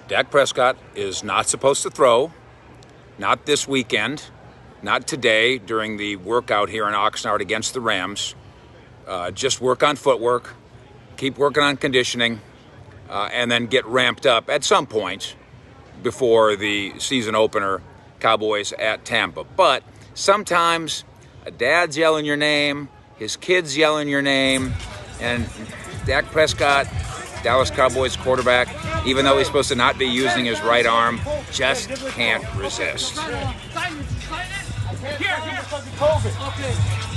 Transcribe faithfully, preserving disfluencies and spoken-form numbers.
Dak Prescott is not supposed to throw, not this weekend, not today during the workout here in Oxnard against the Rams. Uh, just work on footwork, keep working on conditioning, uh, and then get ramped up at some point before the season opener, Cowboys at Tampa. But sometimes a dad's yelling your name, his kid's yelling your name, and Dak Prescott, Dallas Cowboys quarterback, even though he's supposed to not be using his right arm, just can't resist. Here, here.